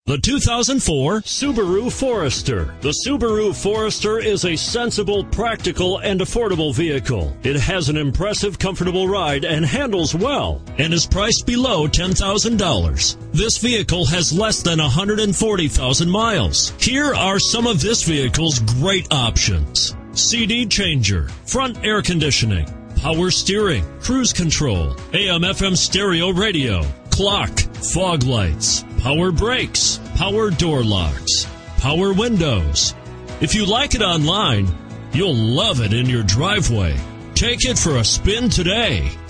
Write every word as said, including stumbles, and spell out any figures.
The two thousand four Subaru Forester. The Subaru Forester is a sensible, practical, and affordable vehicle. It has an impressive, comfortable ride and handles well, and is priced below ten thousand dollars. This vehicle has less than one hundred forty thousand miles. Here are some of this vehicle's great options: C D changer, front air conditioning, power steering, cruise control, A M F M stereo radio, clock, fog lights, power brakes, power door locks, power windows. If you like it online, you'll love it in your driveway. Take it for a spin today.